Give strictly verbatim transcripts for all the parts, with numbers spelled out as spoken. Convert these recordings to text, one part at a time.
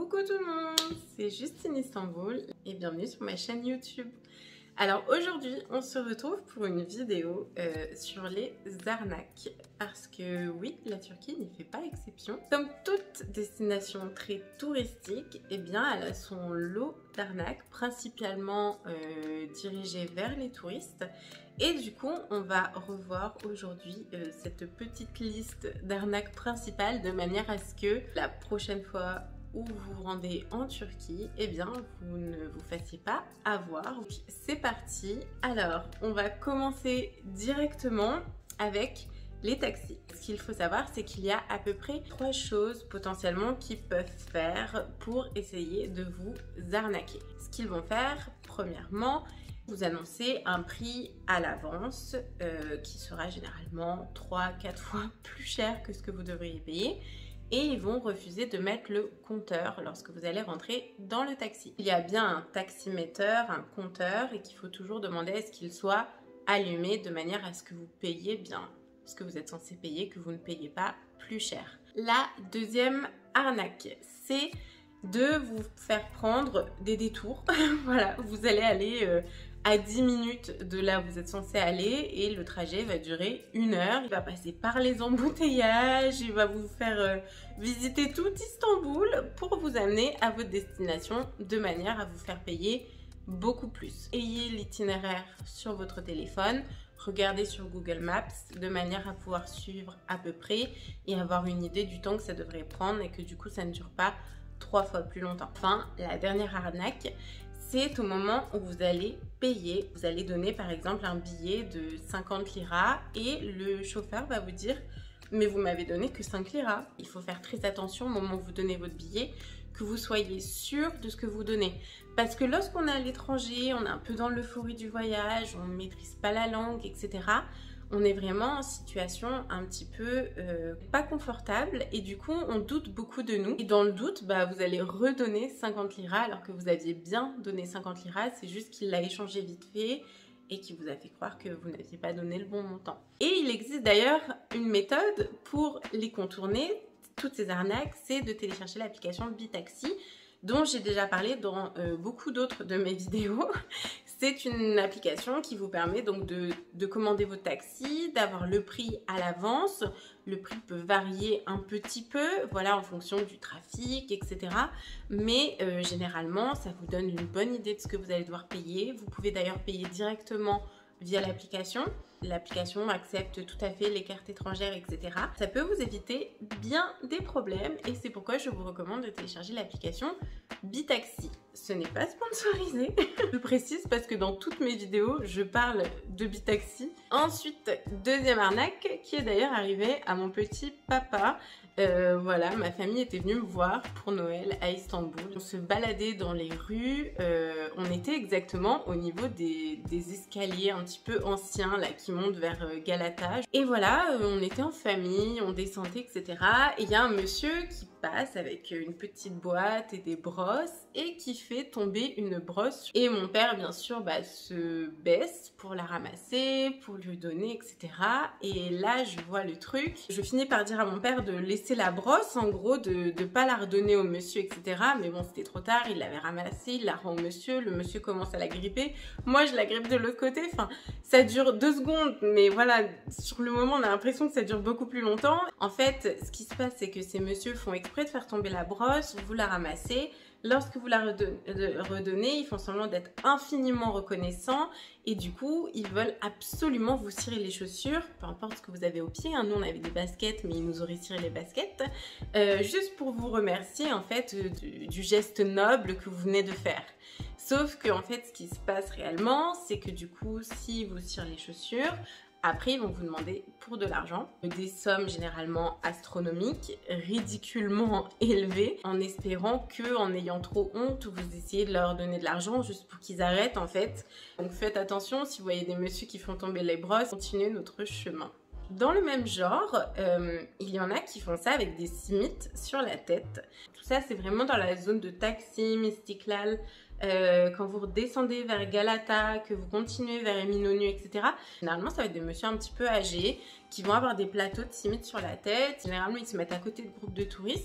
Coucou tout le monde, c'est Justine Istanbul et bienvenue sur ma chaîne YouTube. Alors aujourd'hui on se retrouve pour une vidéo euh, sur les arnaques parce que oui, la Turquie n'y fait pas exception. Comme toute destination très touristique, eh bien elle a son lot d'arnaques principalement euh, dirigées vers les touristes. Et du coup, on va revoir aujourd'hui euh, cette petite liste d'arnaques principales de manière à ce que la prochaine fois où vous vous rendez en Turquie, eh bien, vous ne vous fassiez pas avoir. C'est parti. Alors, on va commencer directement avec les taxis. Ce qu'il faut savoir, c'est qu'il y a à peu près trois choses potentiellement qu'ils peuvent faire pour essayer de vous arnaquer. Ce qu'ils vont faire, premièrement, vous annoncer un prix à l'avance euh, qui sera généralement trois à quatre fois plus cher que ce que vous devriez payer. Et ils vont refuser de mettre le compteur lorsque vous allez rentrer dans le taxi. Il y a bien un taximéteur, un compteur, et qu'il faut toujours demander à ce qu'il soit allumé de manière à ce que vous payiez bien ce que vous êtes censé payer, que vous ne payez pas plus cher. La deuxième arnaque, c'est de vous faire prendre des détours. Voilà, vous allez aller euh, à dix minutes de là où vous êtes censé aller et le trajet va durer une heure. Il va passer par les embouteillages, il va vous faire euh, visiter tout Istanbul pour vous amener à votre destination de manière à vous faire payer beaucoup plus. Ayez l'itinéraire sur votre téléphone, regardez sur Google Maps de manière à pouvoir suivre à peu près et avoir une idée du temps que ça devrait prendre et que du coup ça ne dure pas trois fois plus longtemps. Enfin, la dernière arnaque, c'est au moment où vous allez payer. Vous allez donner par exemple un billet de cinquante liras et le chauffeur va vous dire « mais vous m'avez donné que cinq liras ». Il faut faire très attention au moment où vous donnez votre billet, que vous soyez sûr de ce que vous donnez. Parce que lorsqu'on est à l'étranger, on est un peu dans l'euphorie du voyage, on ne maîtrise pas la langue, et cetera, on est vraiment en situation un petit peu euh, pas confortable et du coup on doute beaucoup de nous. Et dans le doute, bah, vous allez redonner cinquante liras alors que vous aviez bien donné cinquante liras, c'est juste qu'il l'a échangé vite fait et qui vous a fait croire que vous n'aviez pas donné le bon montant. Et il existe d'ailleurs une méthode pour les contourner, toutes ces arnaques, c'est de télécharger l'application Bitaxi dont j'ai déjà parlé dans euh, beaucoup d'autres de mes vidéos. C'est une application qui vous permet donc de, de commander votre taxi, d'avoir le prix à l'avance. Le prix peut varier un petit peu, voilà, en fonction du trafic, et cetera. Mais euh, généralement, ça vous donne une bonne idée de ce que vous allez devoir payer. Vous pouvez d'ailleurs payer directement via l'application. L'application accepte tout à fait les cartes étrangères, et cetera. Ça peut vous éviter bien des problèmes et c'est pourquoi je vous recommande de télécharger l'application Bitaxi. Ce n'est pas sponsorisé, je précise parce que dans toutes mes vidéos, je parle de Bitaxi. Ensuite, deuxième arnaque qui est d'ailleurs arrivée à mon petit papa. Euh, voilà, ma famille était venue me voir pour Noël à Istanbul. On se baladait dans les rues, euh, on était exactement au niveau des, des escaliers un petit peu anciens là qui montent vers euh, Galata. Et voilà, euh, on était en famille, on descendait, et cetera. Et il y a un monsieur qui passe avec une petite boîte et des brosses et qui fait tomber une brosse. Et mon père, bien sûr, bah, se baisse pour la ramasser, pour lui donner, et cetera. Et là, je vois le truc. Je finis par dire à mon père de laisser la brosse, en gros, de ne pas la redonner au monsieur, et cetera. Mais bon, c'était trop tard, il l'avait ramassée, il la rend au monsieur, le monsieur commence à la gripper. Moi, je la grippe de l'autre côté. Enfin, ça dure deux secondes, mais voilà, sur le moment, on a l'impression que ça dure beaucoup plus longtemps. En fait, ce qui se passe, c'est que ces messieurs font exprès de faire tomber la brosse, vous la ramassez. Lorsque vous la redonnez, ils font semblant d'être infiniment reconnaissants et du coup, ils veulent absolument vous cirer les chaussures, peu importe ce que vous avez au pied. Hein. Nous, on avait des baskets, mais ils nous auraient ciré les baskets, euh, juste pour vous remercier en fait du, du geste noble que vous venez de faire. Sauf que en fait, ce qui se passe réellement, c'est que du coup, s'ils vous cirent les chaussures, après, ils vont vous demander pour de l'argent, des sommes généralement astronomiques, ridiculement élevées, en espérant que, en ayant trop honte, vous essayez de leur donner de l'argent juste pour qu'ils arrêtent en fait. Donc faites attention, si vous voyez des messieurs qui font tomber les brosses, continuez notre chemin. Dans le même genre, euh, il y en a qui font ça avec des simites sur la tête. Tout ça, c'est vraiment dans la zone de Taksim, Istiklal. Euh, quand vous redescendez vers Galata, que vous continuez vers Eminönü, et cetera. Généralement, ça va être des messieurs un petit peu âgés qui vont avoir des plateaux de simites sur la tête. Généralement, ils se mettent à côté de groupes de touristes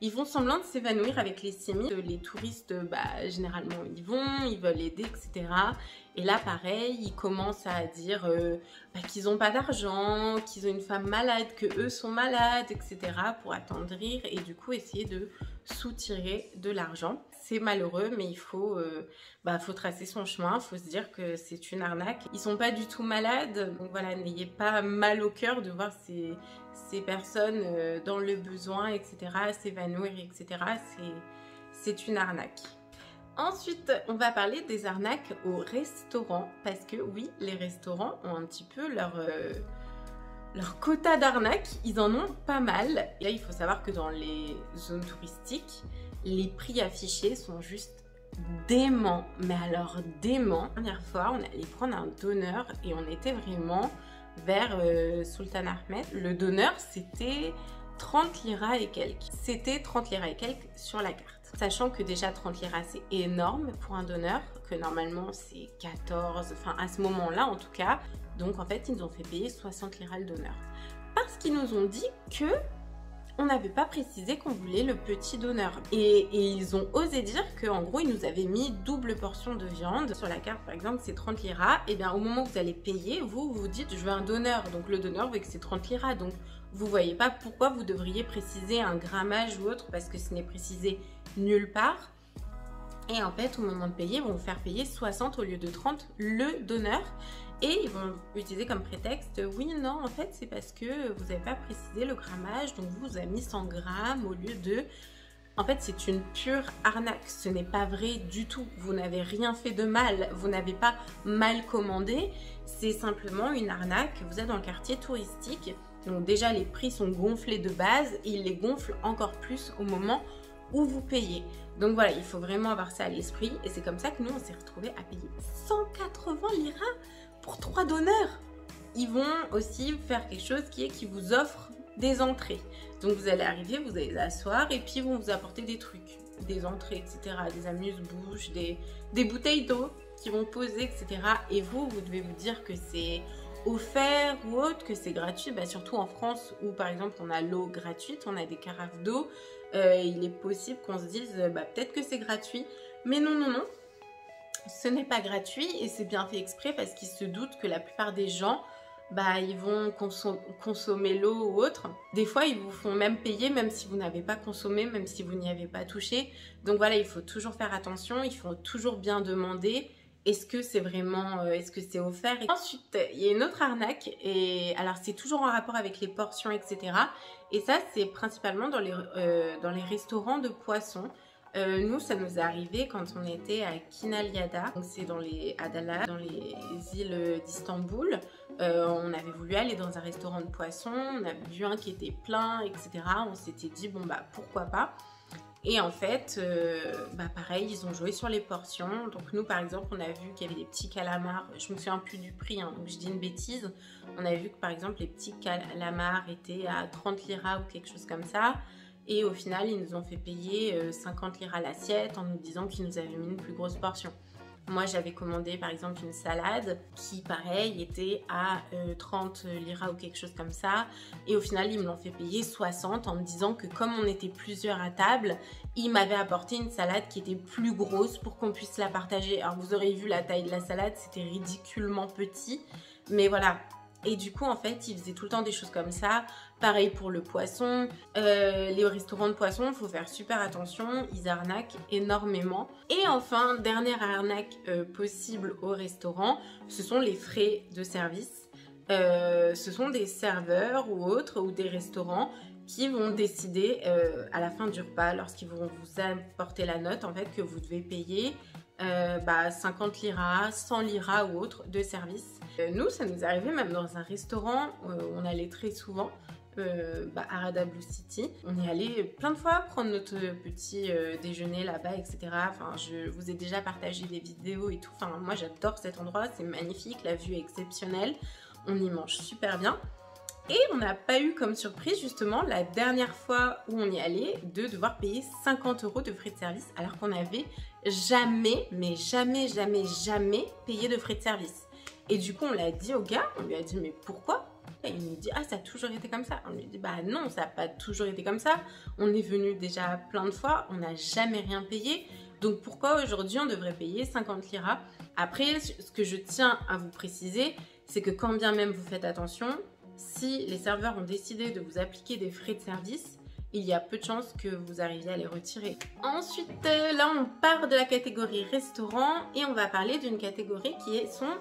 Ils font semblant de s'évanouir avec les simis. Les touristes, bah, généralement, ils vont, ils veulent aider, et cetera. Et là, pareil, ils commencent à dire euh, bah, qu'ils n'ont pas d'argent, qu'ils ont une femme malade, que eux sont malades, et cetera pour attendrir et du coup essayer de soutirer de l'argent. C'est malheureux, mais il faut, euh, bah, faut tracer son chemin, il faut se dire que c'est une arnaque. Ils sont pas du tout malades, donc voilà, n'ayez pas mal au cœur de voir ces, ces personnes euh, dans le besoin, et cetera, s'évanouir, et cetera. C'est une arnaque. Ensuite, on va parler des arnaques au restaurant, parce que oui, les restaurants ont un petit peu leur... Euh, Leur quota d'arnaques, ils en ont pas mal. Et là, il faut savoir que dans les zones touristiques, les prix affichés sont juste déments. Mais alors déments. La dernière fois, on allait prendre un donneur et on était vraiment vers euh, Sultan Ahmed. Le donneur, c'était trente liras et quelques. C'était trente liras et quelques sur la carte. Sachant que déjà trente liras, c'est énorme pour un donneur, que normalement c'est quatorze, enfin à ce moment-là en tout cas. Donc en fait, ils nous ont fait payer soixante liras le donneur. Parce qu'ils nous ont dit que on n'avait pas précisé qu'on voulait le petit donneur. Et, et ils ont osé dire qu'en gros, ils nous avaient mis double portion de viande. Sur la carte, par exemple, c'est trente liras. Et bien au moment où vous allez payer, vous vous dites, je veux un donneur. Donc le donneur veut que c'est trente liras. Donc vous voyez pas pourquoi vous devriez préciser un grammage ou autre, parce que ce n'est précisé nulle part. Et en fait, au moment de payer, ils vont vous faire payer soixante au lieu de trente le donneur. Et ils vont utiliser comme prétexte, oui, non, en fait, c'est parce que vous n'avez pas précisé le grammage, donc vous, vous avez mis cent grammes au lieu de... En fait, c'est une pure arnaque, ce n'est pas vrai du tout. Vous n'avez rien fait de mal, vous n'avez pas mal commandé, c'est simplement une arnaque. Vous êtes dans le quartier touristique, donc déjà, les prix sont gonflés de base, et ils les gonflent encore plus au moment où vous payez. Donc voilà, il faut vraiment avoir ça à l'esprit, et c'est comme ça que nous, on s'est retrouvés à payer cent quatre-vingts liras pour trois donneurs. Ils vont aussi faire quelque chose qui est qu'ils vous offrent des entrées. Donc vous allez arriver, vous allez asseoir et puis ils vont vous apporter des trucs, des entrées, et cetera. Des amuse-bouches, des, des bouteilles d'eau qui vont poser, et cetera. Et vous, vous devez vous dire que c'est offert ou autre, que c'est gratuit. Bah, surtout en France où par exemple on a l'eau gratuite, on a des carafes d'eau. Euh, il est possible qu'on se dise bah, peut-être que c'est gratuit. Mais non, non, non. Ce n'est pas gratuit et c'est bien fait exprès parce qu'ils se doutent que la plupart des gens, bah, ils vont consom consommer l'eau ou autre. Des fois, ils vous font même payer même si vous n'avez pas consommé, même si vous n'y avez pas touché. Donc voilà, il faut toujours faire attention, il faut toujours bien demander est-ce que c'est vraiment, euh, est-ce que c'est offert. Et ensuite, il y a une autre arnaque et alors c'est toujours en rapport avec les portions, et cetera. Et ça, c'est principalement dans les, euh, dans les restaurants de poissons. Euh, nous, ça nous est arrivé quand on était à Kinaliada, donc c'est dans les Adalas, dans les îles d'Istanbul. Euh, on avait voulu aller dans un restaurant de poissons, on avait vu un qui était plein, et cetera. On s'était dit bon bah pourquoi pas. Et en fait, euh, bah pareil, ils ont joué sur les portions. Donc nous, par exemple, on a vu qu'il y avait des petits calamars. Je me souviens plus du prix, hein, donc je dis une bêtise. On a vu que par exemple, les petits calamars étaient à trente liras ou quelque chose comme ça. Et au final, ils nous ont fait payer cinquante liras l'assiette en nous disant qu'ils nous avaient mis une plus grosse portion. Moi, j'avais commandé par exemple une salade qui, pareil, était à euh, trente liras ou quelque chose comme ça. Et au final, ils me l'ont fait payer soixante en me disant que comme on était plusieurs à table, ils m'avaient apporté une salade qui était plus grosse pour qu'on puisse la partager. Alors, vous aurez vu la taille de la salade, c'était ridiculement petit. Mais voilà. Et du coup, en fait, ils faisaient tout le temps des choses comme ça. Pareil pour le poisson. Euh, les restaurants de poisson, il faut faire super attention. Ils arnaquent énormément. Et enfin, dernière arnaque euh, possible au restaurant, ce sont les frais de service. Euh, ce sont des serveurs ou autres, ou des restaurants qui vont décider euh, à la fin du repas, lorsqu'ils vont vous apporter la note, en fait, que vous devez payer Euh, bah, cinquante liras, cent liras ou autre de service. Euh, nous, ça nous arrivait même dans un restaurant euh, où on allait très souvent, euh, bah, à Rada Blue City. On y allait plein de fois prendre notre petit euh, déjeuner là-bas, et cetera. Enfin, je vous ai déjà partagé des vidéos et tout. Enfin, moi, j'adore cet endroit, c'est magnifique, la vue est exceptionnelle. On y mange super bien. Et on n'a pas eu comme surprise justement la dernière fois où on y allait de devoir payer cinquante euros de frais de service alors qu'on n'avait jamais, mais jamais, jamais, jamais payé de frais de service. Et du coup on l'a dit au gars, on lui a dit mais pourquoi? Et il nous dit, ah, ça a toujours été comme ça. On lui dit, bah non, ça n'a pas toujours été comme ça. On est venu déjà plein de fois, on n'a jamais rien payé. Donc pourquoi aujourd'hui on devrait payer cinquante liras? Après, ce que je tiens à vous préciser, c'est que quand bien même vous faites attention, si les serveurs ont décidé de vous appliquer des frais de service, il y a peu de chances que vous arriviez à les retirer. Ensuite, euh, là on part de la catégorie restaurant et on va parler d'une catégorie qui est, sont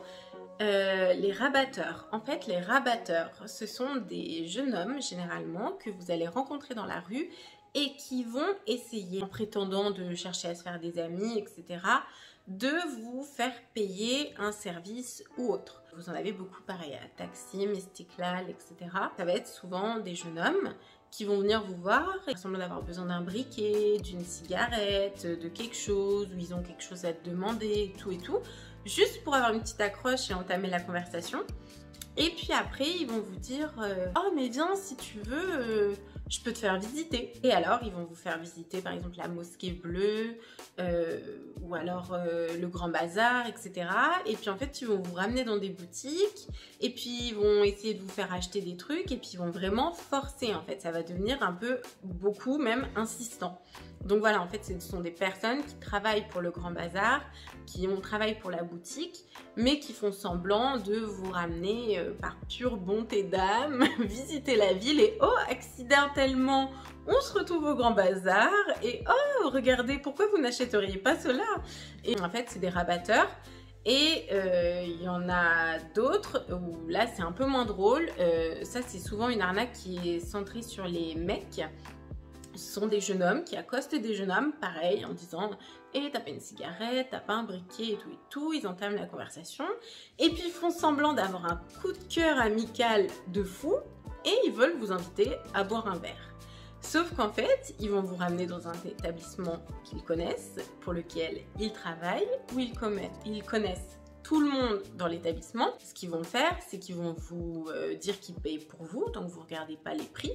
euh, les rabatteurs. En fait, les rabatteurs, ce sont des jeunes hommes généralement que vous allez rencontrer dans la rue et qui vont essayer, en prétendant de chercher à se faire des amis, et cetera, de vous faire payer un service ou autre. Vous en avez beaucoup pareil à Taksim, Istiklal, et cetera. Ça va être souvent des jeunes hommes qui vont venir vous voir, ils semblent d'avoir besoin d'un briquet, d'une cigarette, de quelque chose, ou ils ont quelque chose à te demander, tout et tout, juste pour avoir une petite accroche et entamer la conversation. Et puis après, ils vont vous dire euh, « Oh mais viens, si tu veux, euh, je peux te faire visiter ». Et alors, ils vont vous faire visiter par exemple la mosquée bleue, euh, ou alors euh, le Grand Bazar, et cetera. Et puis en fait, ils vont vous ramener dans des boutiques, et puis ils vont essayer de vous faire acheter des trucs, et puis ils vont vraiment forcer en fait. Ça va devenir un peu, beaucoup même, insistant. Donc voilà, en fait, ce sont des personnes qui travaillent pour le Grand Bazar, qui ont travaillé pour la boutique, mais qui font semblant de vous ramener euh, par pure bonté d'âme, visiter la ville et oh, accidentellement, on se retrouve au Grand Bazar et oh, regardez, pourquoi vous n'achèteriez pas cela? Et en fait, c'est des rabatteurs. Et euh, il y en a d'autres où là, c'est un peu moins drôle. Euh, ça, c'est souvent une arnaque qui est centrée sur les mecs. Ce sont des jeunes hommes qui accostent des jeunes hommes, pareil, en disant « Eh, t'as pas une cigarette, t'as pas un briquet et tout et tout ». Ils entament la conversation. Et puis, ils font semblant d'avoir un coup de cœur amical de fou et ils veulent vous inviter à boire un verre. Sauf qu'en fait, ils vont vous ramener dans un établissement qu'ils connaissent, pour lequel ils travaillent, où ils, ils connaissent tout le monde dans l'établissement. Ce qu'ils vont faire, c'est qu'ils vont vous euh, dire qu'ils payent pour vous, donc vous ne regardez pas les prix.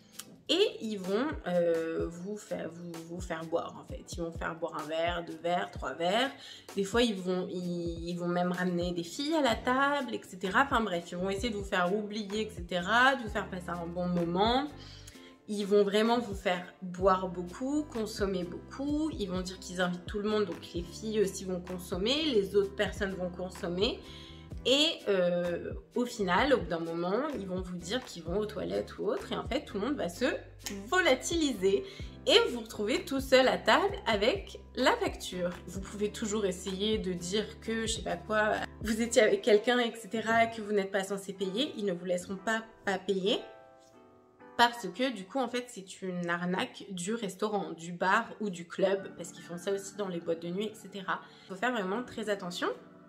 Et ils vont euh, vous, faire, vous, vous faire boire en fait. Ils vont faire boire un verre, deux verres, trois verres. Des fois, ils vont, ils, ils vont même ramener des filles à la table, et cetera. Enfin bref, ils vont essayer de vous faire oublier, et cetera. De vous faire passer un bon moment. Ils vont vraiment vous faire boire beaucoup, consommer beaucoup. Ils vont dire qu'ils invitent tout le monde, donc les filles aussi vont consommer, les autres personnes vont consommer. Et euh, au final, au bout d'un moment, ils vont vous dire qu'ils vont aux toilettes ou autre. Et en fait, tout le monde va se volatiliser. Et vous vous retrouvez tout seul à table avec la facture. Vous pouvez toujours essayer de dire que, je sais pas quoi, vous étiez avec quelqu'un, et cetera, que vous n'êtes pas censé payer. Ils ne vous laisseront pas, pas payer. Parce que du coup, en fait, c'est une arnaque du restaurant, du bar ou du club. Parce qu'ils font ça aussi dans les boîtes de nuit, et cetera. Il faut faire vraiment très attention.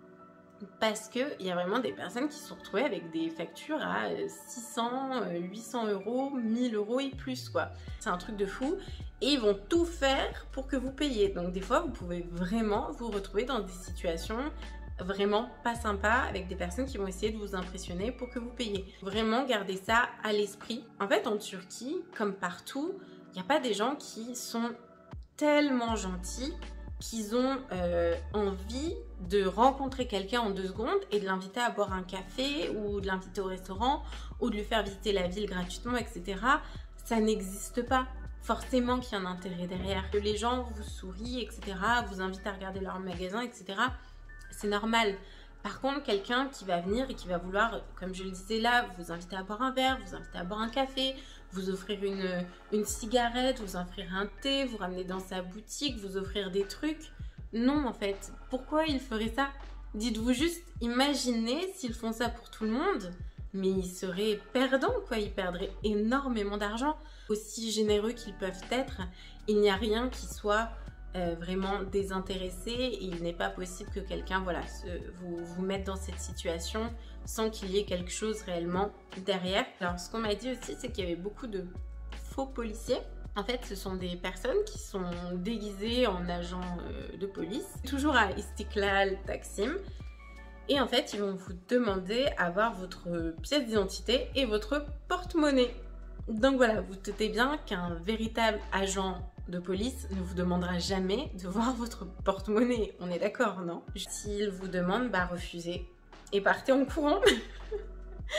Parce qu'il y a vraiment des personnes qui se sont retrouvées avec des factures à six cents, huit cents euros, mille euros et plus quoi. C'est un truc de fou et ils vont tout faire pour que vous payiez. Donc des fois vous pouvez vraiment vous retrouver dans des situations vraiment pas sympas avec des personnes qui vont essayer de vous impressionner pour que vous payiez. Vraiment garder ça à l'esprit. En fait en Turquie, comme partout, il n'y a pas des gens qui sont tellement gentils qu'ils ont euh, envie de rencontrer quelqu'un en deux secondes et de l'inviter à boire un café ou de l'inviter au restaurant ou de lui faire visiter la ville gratuitement, et cetera. Ça n'existe pas. Forcément qu'il y a un intérêt derrière. Que les gens vous sourient, et cetera, vous invitent à regarder leur magasin, et cetera. C'est normal. Par contre, quelqu'un qui va venir et qui va vouloir, comme je le disais là, vous inviter à boire un verre, vous inviter à boire un café, vous offrir une, une cigarette, vous offrir un thé, vous ramener dans sa boutique, vous offrir des trucs. Non, en fait. Pourquoi ils feraient ça? Dites-vous juste, imaginez s'ils font ça pour tout le monde, mais ils seraient perdants, quoi. Ils perdraient énormément d'argent. Aussi généreux qu'ils peuvent être, il n'y a rien qui soit euh, vraiment désintéressé. Et il n'est pas possible que quelqu'un, voilà, se, vous, vous mette dans cette situation sans qu'il y ait quelque chose réellement derrière. Alors, ce qu'on m'a dit aussi, c'est qu'il y avait beaucoup de faux policiers. En fait, ce sont des personnes qui sont déguisées en agents euh, de police, toujours à Istiklal, Taksim. Et en fait, ils vont vous demander à avoir votre pièce d'identité et votre porte-monnaie. Donc voilà, vous doutez bien qu'un véritable agent de police ne vous demandera jamais de voir votre porte-monnaie. On est d'accord, non? S'il vous demande, bah refusez et partez en courant.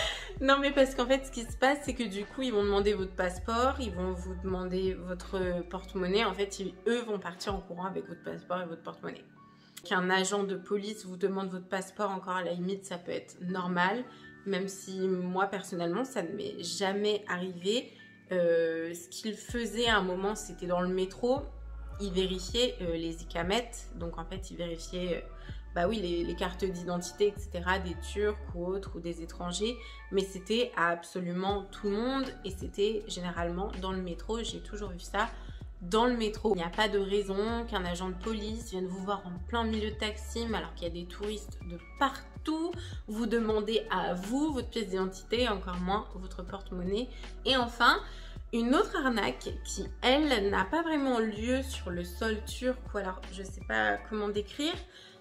Non mais parce qu'en fait ce qui se passe c'est que du coup ils vont demander votre passeport, ils vont vous demander votre porte-monnaie, en fait ils, eux vont partir en courant avec votre passeport et votre porte-monnaie. Qu'un agent de police vous demande votre passeport, encore à la limite ça peut être normal, même si moi personnellement ça ne m'est jamais arrivé. Euh, ce qu'il faisait à un moment c'était dans le métro, il vérifiait euh, les ICAMET, donc en fait il vérifiait... Euh, bah oui, les, les cartes d'identité, et cetera, des Turcs ou autres, ou des étrangers, mais c'était à absolument tout le monde, et c'était généralement dans le métro, j'ai toujours vu ça dans le métro. Il n'y a pas de raison qu'un agent de police vienne vous voir en plein milieu de Taksim, alors qu'il y a des touristes de partout, vous demander à vous votre pièce d'identité, encore moins votre porte-monnaie. Et enfin, une autre arnaque qui, elle, n'a pas vraiment lieu sur le sol turc, ou alors je ne sais pas comment décrire.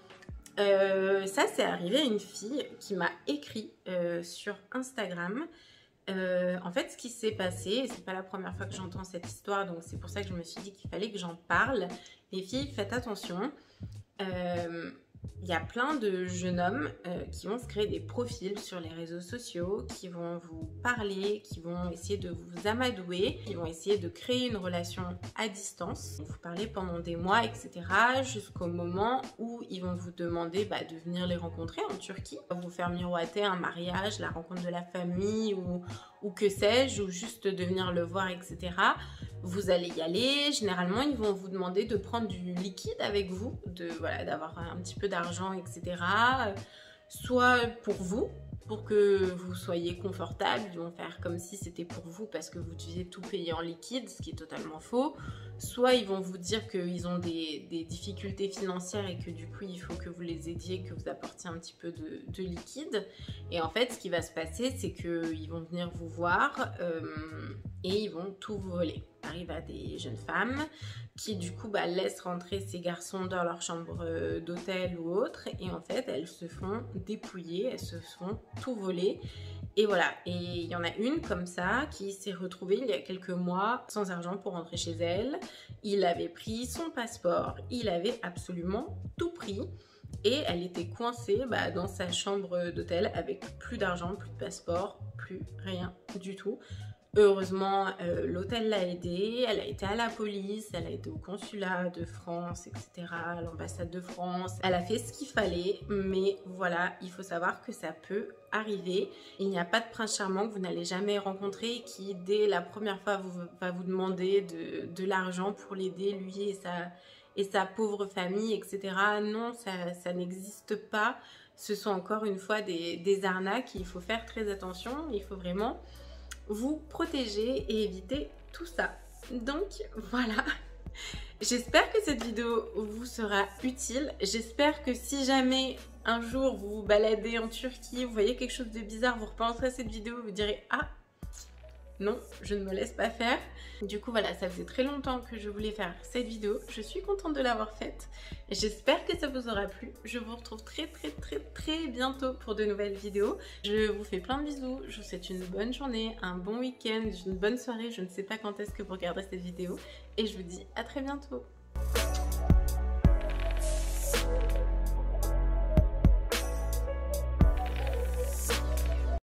Euh, ça, c'est arrivé à une fille qui m'a écrit euh, sur Instagram. Euh, en fait, ce qui s'est passé, et c'est pas la première fois que j'entends cette histoire, donc c'est pour ça que je me suis dit qu'il fallait que j'en parle. Les filles, faites attention. Euh, Il y a plein de jeunes hommes euh, qui vont se créer des profils sur les réseaux sociaux, qui vont vous parler, qui vont essayer de vous amadouer, qui vont essayer de créer une relation à distance, vous parler pendant des mois, et cetera, jusqu'au moment où ils vont vous demander bah, de venir les rencontrer en Turquie, vous faire miroiter un mariage, la rencontre de la famille ou, ou que sais-je, ou juste de venir le voir, et cetera. Vous allez y aller, généralement ils vont vous demander de prendre du liquide avec vous, de voilà, d'avoir un petit peu d'argent, et cetera. Soit pour vous, pour que vous soyez confortable, ils vont faire comme si c'était pour vous parce que vous deviez tout payer en liquide, ce qui est totalement faux. Soit ils vont vous dire qu'ils ont des, des difficultés financières et que du coup il faut que vous les aidiez, que vous apportiez un petit peu de, de liquide. Et en fait ce qui va se passer c'est qu'ils vont venir vous voir euh, et ils vont tout vous voler. Ça arrive à des jeunes femmes qui du coup bah, laissent rentrer ces garçons dans leur chambre d'hôtel ou autre, et en fait elles se font dépouiller, elles se font tout voler. Et voilà, et il y en a une comme ça qui s'est retrouvée il y a quelques mois sans argent pour rentrer chez elle. Il avait pris son passeport, il avait absolument tout pris, et elle était coincée bah, dans sa chambre d'hôtel avec plus d'argent, plus de passeport, plus rien du tout. Heureusement, euh, l'hôtel l'a aidée, elle a été à la police, elle a été au consulat de France, et cetera, à l'ambassade de France. Elle a fait ce qu'il fallait, mais voilà, il faut savoir que ça peut arriver. Il n'y a pas de prince charmant que vous n'allez jamais rencontrer qui, dès la première fois, vous, va vous demander de, de l'argent pour l'aider, lui et sa, et sa pauvre famille, et cetera. Non, ça, ça n'existe pas. Ce sont encore une fois des, des arnaques. Il faut faire très attention, il faut vraiment... vous protéger et éviter tout ça. Donc voilà, j'espère que cette vidéo vous sera utile. J'espère que si jamais un jour vous vous baladez en Turquie, vous voyez quelque chose de bizarre, vous repenserez à cette vidéo, vous direz ah non, je ne me laisse pas faire. Du coup voilà, ça faisait très longtemps que je voulais faire cette vidéo. Je suis contente de l'avoir faite. J'espère que ça vous aura plu. Je vous retrouve très très très très bientôt pour de nouvelles vidéos. Je vous fais plein de bisous. Je vous souhaite une bonne journée, un bon week-end, une bonne soirée. Je ne sais pas quand est-ce que vous regarderez cette vidéo. Et je vous dis à très bientôt.